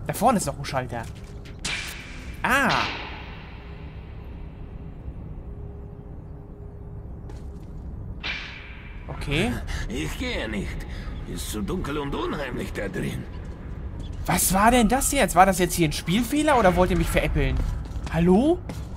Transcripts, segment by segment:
Da vorne ist noch ein Schalter. Ah. Okay. Ich gehe nicht. Ist zu dunkel und unheimlich da drin. Was war denn das jetzt? War das jetzt hier ein Spielfehler oder wollt ihr mich veräppeln? Hallo?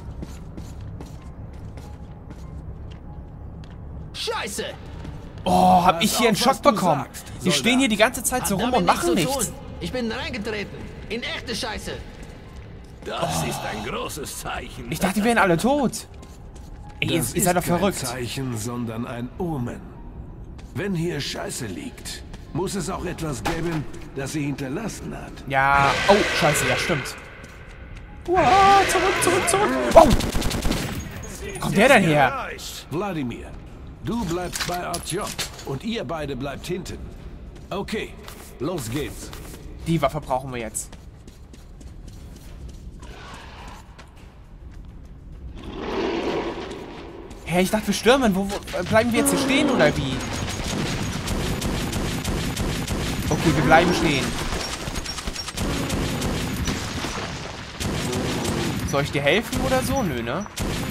Scheiße! Oh, hab ich hier einen Schock bekommen. sagst, Die stehen hier die ganze Zeit so rum und machen nichts. Ich bin reingetreten. In echte Scheiße. Das ist ein großes Zeichen. Ich dachte, die wären alle tot. Ey, ihr Das seid doch ist kein verrückt. Zeichen, sondern ein Omen. Wenn hier Scheiße liegt, muss es auch etwas geben, das sie hinterlassen hat. Ja. Oh, scheiße, ja, stimmt. Wow, zurück. Wow. Wo kommt der denn her? Wladimir, du bleibst bei Artyom und ihr beide bleibt hinten. Okay, los geht's. Die Waffe brauchen wir jetzt. Hä, ich dachte, wir stürmen. Wo bleiben wir jetzt hier stehen oder wie? Okay, wir bleiben stehen. Soll ich dir helfen oder so? Nö, ne?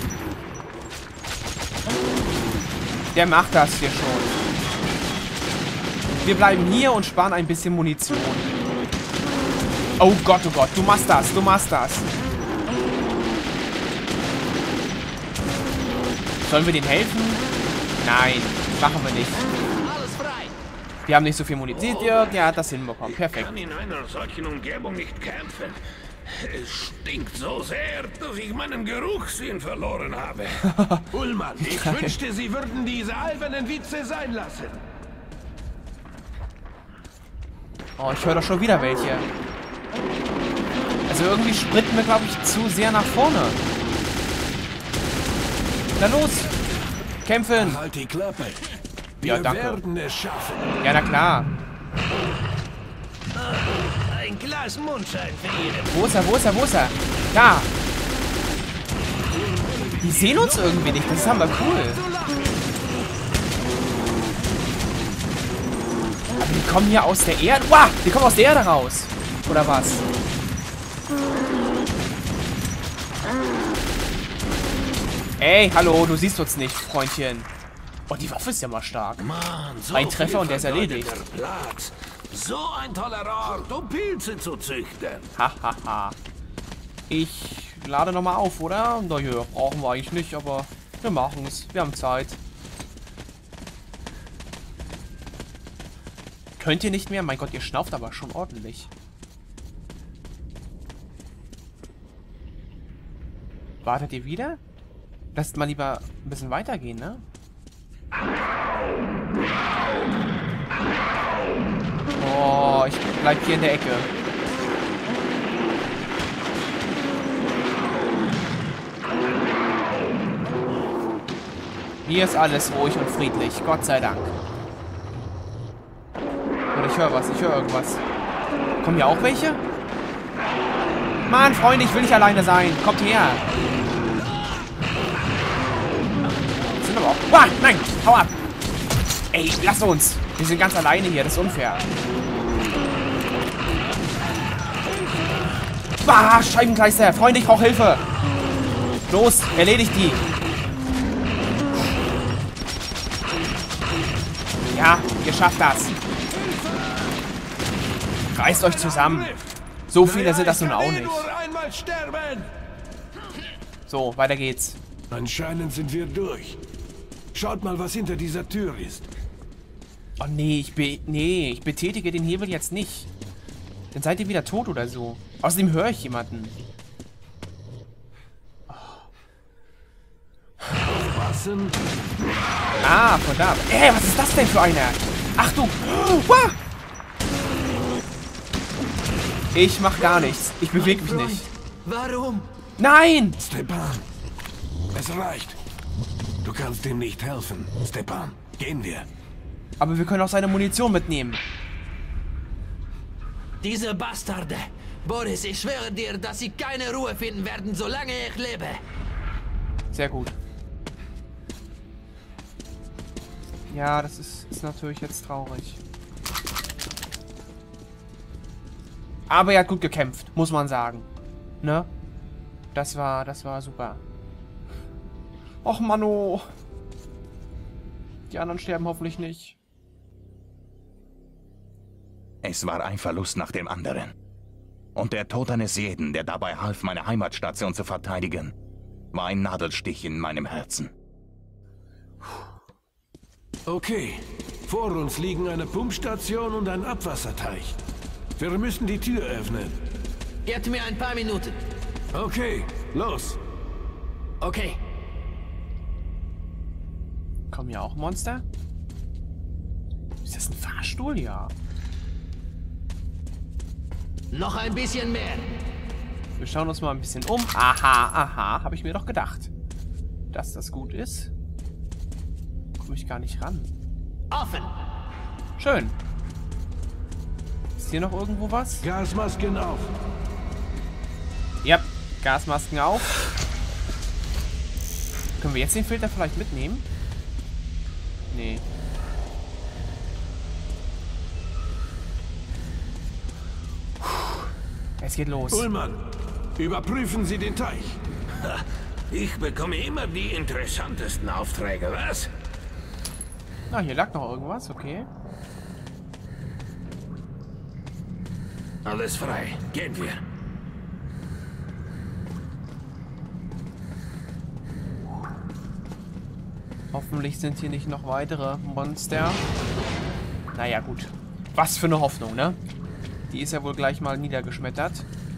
Der macht das hier schon. Wir bleiben hier und sparen ein bisschen Munition. Oh Gott, du machst das. Sollen wir denen helfen? Nein, machen wir nicht. Alles frei. Wir haben nicht so viel Munition. Der hat das hinbekommen. Ich Perfekt. kann in einer solchen Umgebung nicht kämpfen. Es stinkt so sehr, dass ich meinen Geruchssinn verloren habe. Ullmann, ich wünschte, Sie würden diese albernen Witze sein lassen. Oh, ich höre doch schon wieder welche. Also irgendwie sprinten wir, glaube ich, zu sehr nach vorne. Na los! Kämpfen! Halt die Klappe. Ja, Wir danke. werden es schaffen. Ja, na klar. Ein Glas Mundschein für jeden. Wo ist er? Da! Die sehen uns irgendwie nicht. Das ist aber cool. Aber die kommen hier aus der Erde. Wow! Die kommen aus der Erde raus. Oder was? Ey, hallo, du siehst uns nicht, Freundchen. Oh, die Waffe ist ja mal stark. Mann, so Ein Treffer und der ist erledigt. vergeudeter Platz. So ein toller Ort, um Pilze zu züchten. Hahaha. Ich lade nochmal auf, oder? Na ja, brauchen wir eigentlich nicht, aber wir machen es. Wir haben Zeit. Könnt ihr nicht mehr? Mein Gott, ihr schnauft aber schon ordentlich. Wartet ihr wieder? Lasst mal lieber ein bisschen weitergehen, ne? Oh, ich bleib hier in der Ecke. Hier ist alles ruhig und friedlich, Gott sei Dank. Oder ich höre was, ich höre irgendwas. Kommen hier auch welche? Mann, Freunde, ich will nicht alleine sein. Kommt her. Sind aber auch... Wow, nein, hau ab. Ey, lass uns. Wir sind ganz alleine hier, das ist unfair. Ah, Scheibenkleister. Freunde, ich brauche Hilfe. Los, erledigt die. Ja, ihr schafft das. Reißt euch zusammen. So viele sind das nun auch nicht. Nur einmal sterben. So, weiter geht's. Anscheinend sind wir durch. Schaut mal, was hinter dieser Tür ist. Oh nee, ich betätige den Hebel jetzt nicht. Dann seid ihr wieder tot oder so. Außerdem höre ich jemanden. Passen. Ah, verdammt. Ey, was ist das denn für einer? Achtung! Wow. Ich mach gar nichts. Ich bewege mich nicht. Warum? Nein! Stepan, es reicht. Du kannst ihm nicht helfen. Stepan, gehen wir. Aber wir können auch seine Munition mitnehmen. Diese Bastarde. Boris, ich schwöre dir, dass sie keine Ruhe finden werden, solange ich lebe. Sehr gut. Ja, das ist natürlich jetzt traurig. Aber er hat gut gekämpft, muss man sagen. Ne? Das war super. Och, Manno. Die anderen sterben hoffentlich nicht. Es war ein Verlust nach dem anderen. Und der Tod eines jeden, der dabei half, meine Heimatstation zu verteidigen, war ein Nadelstich in meinem Herzen. Okay. Vor uns liegen eine Pumpstation und ein Abwasserteich. Wir müssen die Tür öffnen. Gebt mir ein paar Minuten. Okay, los. Okay. Kommen hier auch Monster? Ist das ein Fahrstuhl? Ja. Noch ein bisschen mehr. Wir schauen uns mal ein bisschen um. Aha. Habe ich mir doch gedacht. Dass das gut ist. Komme ich gar nicht ran. Offen. Schön. Ist hier noch irgendwo was? Gasmasken auf. Ja, Gasmasken auf. Können wir jetzt den Filter vielleicht mitnehmen? Nee. Es geht los. Ullmann, überprüfen Sie den Teich. Ich bekomme immer die interessantesten Aufträge, was? Ah, hier lag noch irgendwas, okay. Alles frei. Gehen wir. Hoffentlich sind hier nicht noch weitere Monster. Naja, gut. Was für eine Hoffnung, ne? Die ist ja wohl gleich mal niedergeschmettert.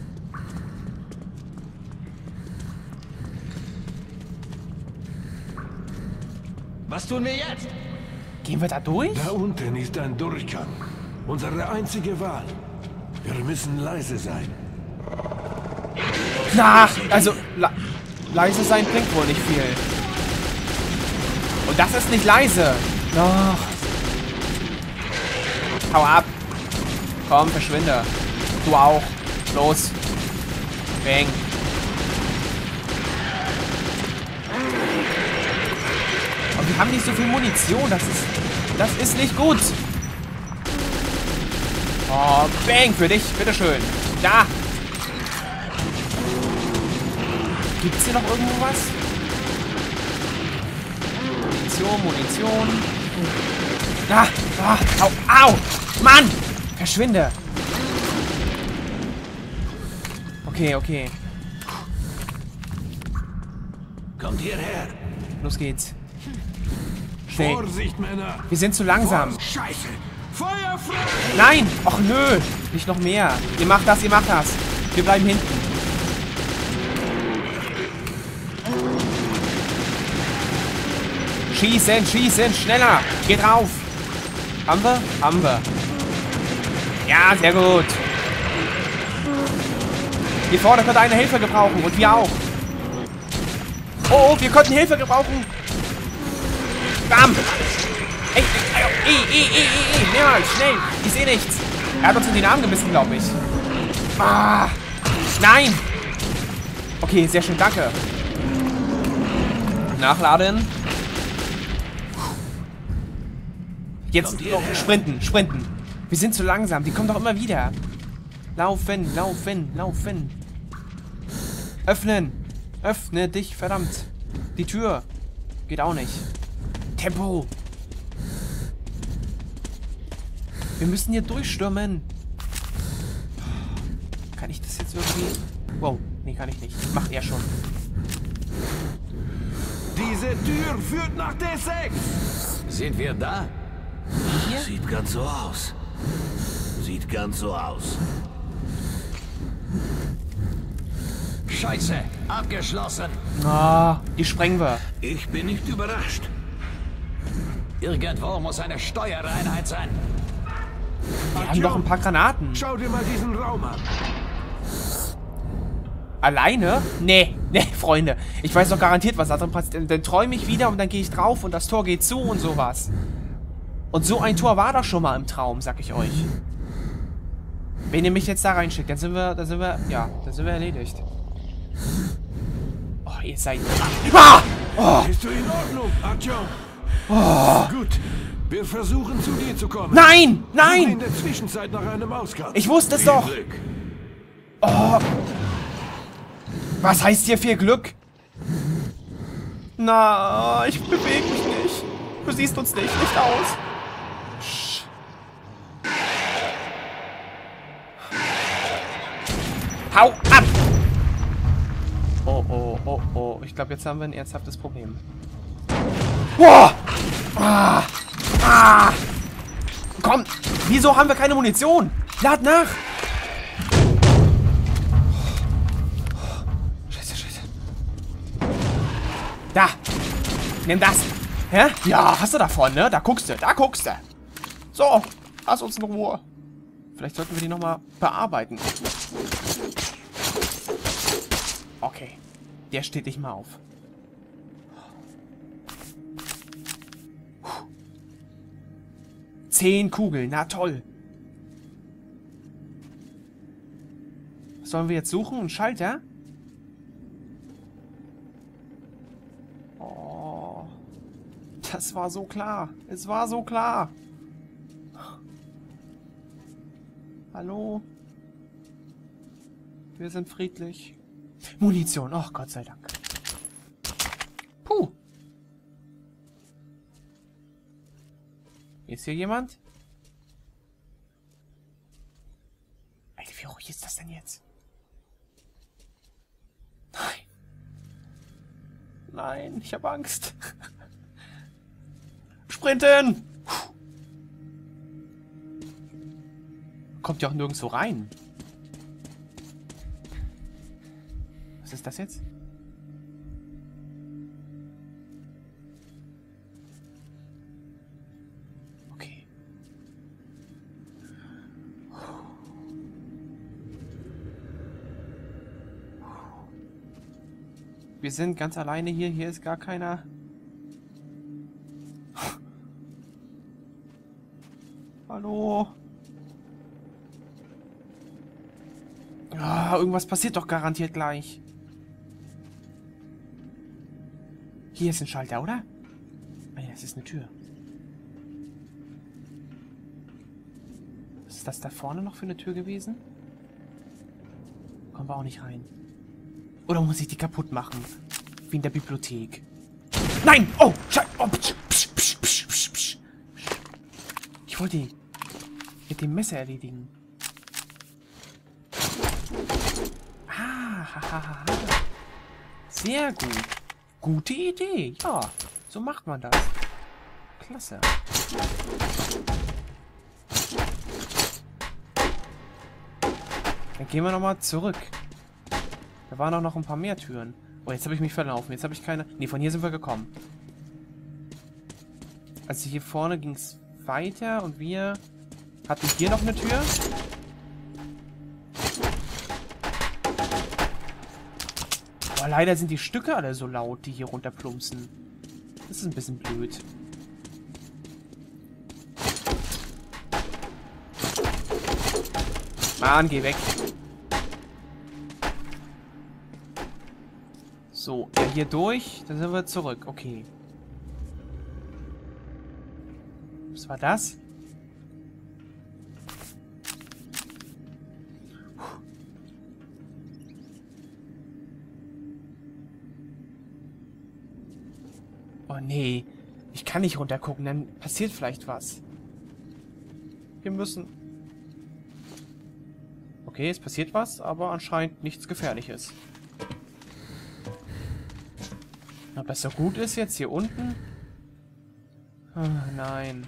Was tun wir jetzt? Gehen wir da durch? Da unten ist ein Durchgang. Unsere einzige Wahl. Wir müssen leise sein. Na, also, leise sein bringt wohl nicht viel. Und das ist nicht leise. Doch. Hau ab. Komm, verschwinde. Du auch. Los. Bang. Und wir haben nicht so viel Munition. Das ist nicht gut. Oh, bang für dich. Bitteschön. Da. Gibt's hier noch irgendwo was? Munition. Au. Mann. Verschwinde. Okay. Kommt hierher. Los geht's. Schnell. Vorsicht, Männer. Wir sind zu langsam. Scheiße. Feuer frei. Nein. Och nö. Nicht noch mehr. Ihr macht das. Wir bleiben hinten. Schießen. Schneller. Geht rauf. Haben wir? Ja, sehr gut. Hier vorne könnte eine Hilfe gebrauchen. Und wir auch. Oh, wir könnten Hilfe gebrauchen. Bam. Mehrmals, schnell. Ich sehe nichts. Er hat uns in den Arm gebissen, glaube ich. Ah. Nein. Okay, sehr schön, danke. Nachladen. Jetzt sprinten. Wir sind zu langsam. Die kommen doch immer wieder. Laufen. Öffnen. Öffne dich, verdammt. Die Tür. Geht auch nicht. Tempo. Wir müssen hier durchstürmen. Kann ich das jetzt irgendwie... Wow. Nee, kann ich nicht. Macht er schon. Diese Tür führt nach D6. Sind wir da? Hier? Sieht ganz so aus. Scheiße, abgeschlossen. Ah, die sprengen wir. Ich bin nicht überrascht. Irgendwo muss eine Steuereinheit sein. Wir haben doch ein paar Granaten. Schau dir mal diesen Raum an. Alleine? Nee, Freunde. Ich weiß doch garantiert, was da drin passiert. Dann träume ich wieder und dann gehe ich drauf und das Tor geht zu und sowas. Und so ein Tor war doch schon mal im Traum, sag ich euch. Wenn ihr mich jetzt da reinschickt, dann sind wir erledigt. Oh, ihr seid... Ah! Oh! Bist du in Ordnung, Artyom? Oh. Gut. Wir versuchen, zu dir zu kommen. Nein! Suche in der Zwischenzeit nach einem Ausgang. Ich wusste es doch! Glück. Oh. Was heißt hier viel Glück? Na, ich bewege mich nicht. Du siehst uns nicht aus. Psch. Hau ab! Oh, oh, oh, oh. Ich glaube, jetzt haben wir ein ernsthaftes Problem. Boah! Ah! Ah! Komm! Wieso haben wir keine Munition? Lad nach! Scheiße, scheiße. Da! Nimm das! Hä? Ja, hast du davon, ne? Da guckst du, da guckst du. So, lass uns in Ruhe. Vielleicht sollten wir die nochmal bearbeiten. Okay. Der steht nicht mal auf. 10 Kugeln, na toll. Was sollen wir jetzt suchen? Einen Schalter? Oh. Das war so klar. Es war so klar. Hallo? Wir sind friedlich. Munition. Oh, Gott sei Dank. Puh. Ist hier jemand? Alter, wie ruhig ist das denn jetzt? Nein. Nein, ich habe Angst. Sprinten! Kommt ja auch nirgendwo rein. Was ist das jetzt? Okay. Wir sind ganz alleine hier. Hier ist gar keiner. Hallo? Ah, irgendwas passiert doch garantiert gleich. Hier ist ein Schalter, oder? Ah ja, das ist eine Tür. Was ist das da vorne noch für eine Tür gewesen? Kommen wir auch nicht rein. Oder muss ich die kaputt machen? Wie in der Bibliothek. Nein! Oh! Scheiße! Oh, psch. Ich wollte die mit dem Messer erledigen. Ah, sehr gut. Gute Idee. Ja, so macht man das. Klasse. Dann gehen wir nochmal zurück. Da waren auch noch ein paar mehr Türen. Oh, jetzt habe ich mich verlaufen. Jetzt habe ich keine... Ne, von hier sind wir gekommen. Also hier vorne ging es weiter und wir hatten hier noch eine Tür. Aber leider sind die Stücke alle so laut, die hier runterplumpsen. Das ist ein bisschen blöd. Mann, geh weg. So, hier durch. Dann sind wir zurück. Okay. Was war das? Oh nee. Ich kann nicht runtergucken, dann passiert vielleicht was. Wir müssen... Okay, es passiert was, aber anscheinend nichts Gefährliches. Ob das so gut ist jetzt hier unten? Oh, nein.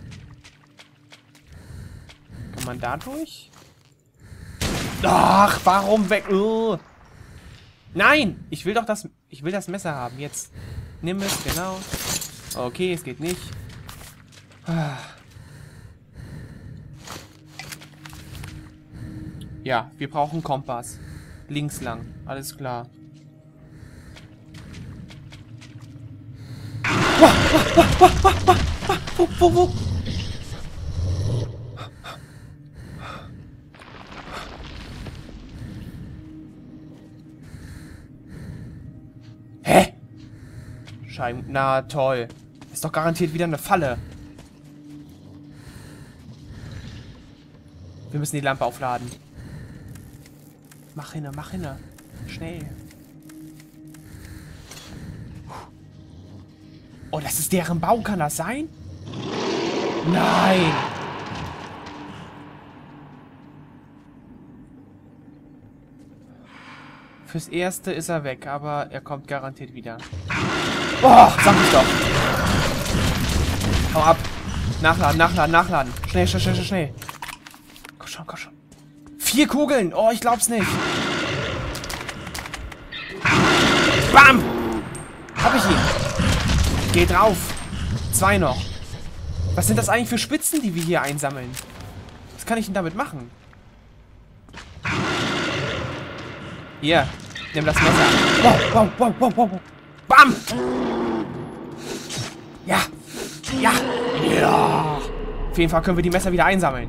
Kann man da durch? Ach, warum weg? Nein! Ich will doch das... Ich will das Messer haben. Jetzt. Nimm es, genau. Okay, es geht nicht. Ja, wir brauchen Kompass. Links lang. Alles klar. Wo? Hä? Na toll. Ist doch garantiert wieder eine Falle. Wir müssen die Lampe aufladen. Mach hinne, mach hinne. Schnell. Oh, das ist deren Bau, kann das sein? Nein! Fürs Erste ist er weg, aber er kommt garantiert wieder. Oh, sag ich doch. Hau ab. Nachladen, nachladen, nachladen. Schnell, schnell, schnell, schnell. Komm schon, komm schon. 4 Kugeln. Oh, ich glaub's nicht. Bam! Hab ich ihn. Geh drauf. 2 noch. Was sind das eigentlich für Spitzen, die wir hier einsammeln? Was kann ich denn damit machen? Hier, nimm das Messer. Wow, wow, wow, wow, wow. Bam! Ja. Ja. Ja. Auf jeden Fall können wir die Messer wieder einsammeln.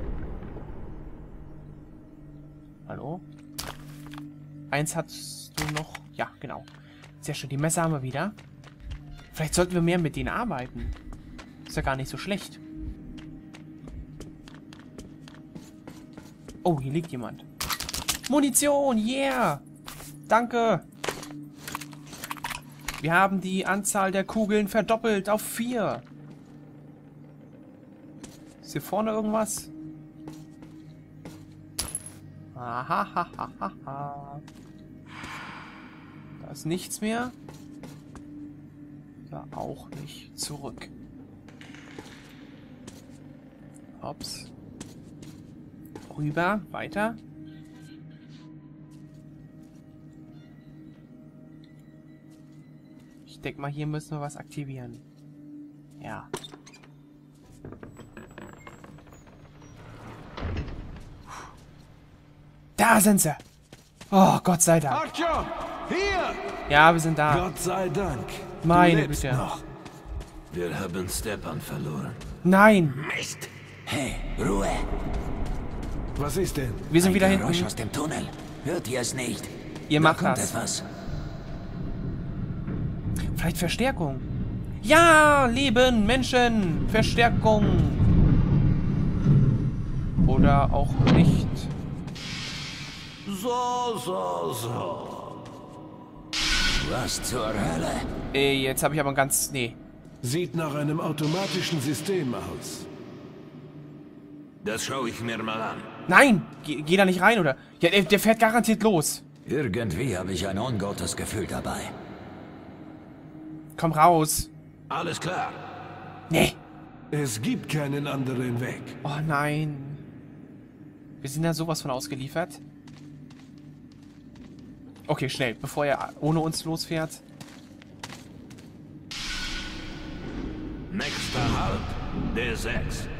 Hallo? 1 hast du noch. Ja, genau. Sehr schön, die Messer haben wir wieder. Vielleicht sollten wir mehr mit denen arbeiten. Ist ja gar nicht so schlecht. Oh, hier liegt jemand. Munition, yeah! Danke! Wir haben die Anzahl der Kugeln verdoppelt auf 4. Ist hier vorne irgendwas? Ahahahaha. Da ist nichts mehr. Da auch nicht. Zurück. Hops. Rüber, weiter. Ich denke mal, hier müssen wir was aktivieren. Ja. Da sind sie. Oh, Gott sei Dank. Artyom, hier! Ja, wir sind da. Gott sei Dank. Du Meine lebst Güte. noch. Wir haben Stepan verloren. Nein. Mist! Hey, Ruhe! Was ist denn? Wir sind wieder Geräusch hinten. aus dem Tunnel. Hört ihr es nicht? Ihr Da macht kommt das. etwas. Vielleicht Verstärkung. Ja, Leben, Menschen, Verstärkung. Oder auch nicht. So. Was zur Hölle? Jetzt habe ich aber ein ganz... Nee. Sieht nach einem automatischen System aus. Das schaue ich mir mal an. Nein! Geh da nicht rein, oder? Ja, der fährt garantiert los. Irgendwie habe ich ein ungutes Gefühl dabei. Komm raus. Alles klar. Nee. Es gibt keinen anderen Weg. Oh nein. Wir sind da sowas von ausgeliefert. Okay, schnell, bevor er ohne uns losfährt. Nächster Halt, D6.